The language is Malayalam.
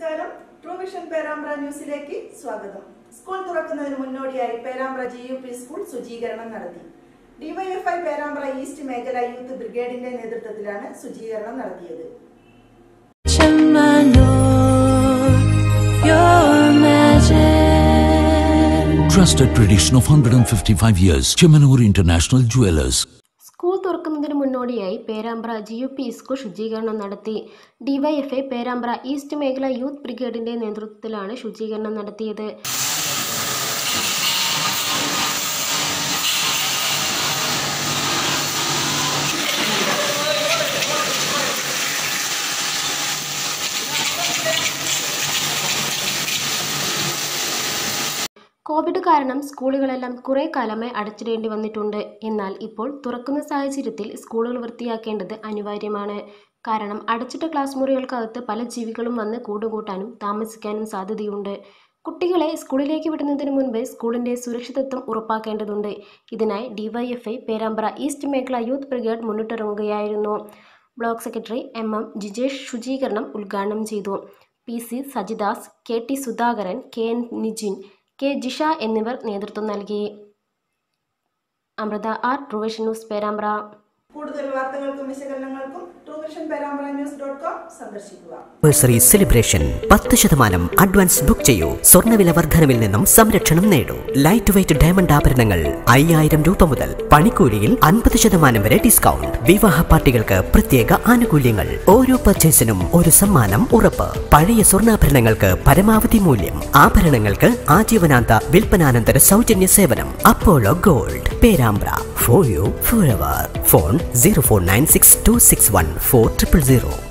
നമസ്കാരം. ട്രൂവിഷൻ പേരാമ്പ്ര ന്യൂസിലേക്ക് സ്വാഗതം. സ്കൂൾ തുറക്കുന്നതിന് മുന്നോടിയായി പേരാമ്പ്ര GUP സ്കൂൾ ശുചീകരണം നടത്തി. Dyfi പേരാമ്പ്ര ഈസ്റ്റ് മേഖല യൂത്ത് ബ്രിഗേഡിന്റെ നേതൃത്വത്തിലാണ് ശുചീകരണം നടത്തിയത്. Trusted tradition of 155 years, Chemanur International Jewelers. School തുറക്കുന്നതിന് മുന്നോടിയായി പേരാമ്പ്ര GUP സ്കൂൾ ശുചീകരണം നടത്തി. Dyfi പേരാമ്പ്ര ഈസ്റ്റ് മേഖല യൂത്ത് ബ്രിഗേഡിന്റെ നേതൃത്വത്തിലാണ് ശുചീകരണം നടത്തിയത്. കോവിഡ് കാരണം സ്കൂളുകളെല്ലാം കുറേ കാലമായി അടച്ചിടേണ്ടി വന്നിട്ടുണ്ട്. എന്നാൽ ഇപ്പോൾ തുറക്കുന്ന സാഹചര്യത്തിൽ സ്കൂളുകൾ വൃത്തിയാക്കേണ്ടത് അനിവാര്യമാണ്. കാരണം അടച്ചിട്ട ക്ലാസ് മുറികൾക്കകത്ത് പല ജീവികളും വന്ന് കൂടുകൂട്ടാനും താമസിക്കാനും സാധ്യതയുണ്ട്. കുട്ടികളെ സ്കൂളിലേക്ക് വിടുന്നതിന് മുൻപ് സ്കൂളിൻ്റെ സുരക്ഷിതത്വം ഉറപ്പാക്കേണ്ടതുണ്ട്. ഇതിനായി Dyfi പേരാമ്പ്ര ഈസ്റ്റ് മേഖല യൂത്ത് ബ്രിഗേഡ് മുന്നിട്ടിറങ്ങുകയായിരുന്നു. ബ്ലോക്ക് സെക്രട്ടറി MM ജിജേഷ് ശുചീകരണം ഉദ്ഘാടനം ചെയ്തു. PC Sajidas, KT Sudhakaran, KN Nijin, K Jisha എന്നിവർ നേതൃത്വം നൽകി. Amritha R, TrueVision news Perambra. കൂടുതൽ വാർത്തകൾക്കും വിശകലനങ്ങൾക്കും truevisionperambranews.com സന്ദർശിക്കുക. ആനിവേഴ്സറി സെലിബ്രേഷൻ 10% അഡ്വാൻസ് ബുക്ക് ചെയ്യൂ. സ്വർണ്ണവില വർധനവിൽ നിന്നും സംരക്ഷണം നേടൂ. ലൈറ്റ് വെയ്റ്റ് ഡയമണ്ട് ആഭരണങ്ങൾ 5000 രൂപ മുതൽ. പണിക്കൂലിയിൽ 50% വരെ ഡിസ്കൗണ്ട്. വിവാഹ പാർട്ടികൾക്ക് പ്രത്യേക ആനുകൂല്യങ്ങൾ. ഓരോ പർച്ചേസിനും ഒരു സമ്മാനം ഉറപ്പ്. പഴയ സ്വർണ്ണാഭരണങ്ങൾക്ക് പരമാവധി മൂല്യം. ആഭരണങ്ങൾക്ക് ആജീവനാന്ത വിൽപ്പനാനന്തര സൗജന്യ സേവനം. Apollo gold Perambra. For you forever. Phone 0496 261 4000.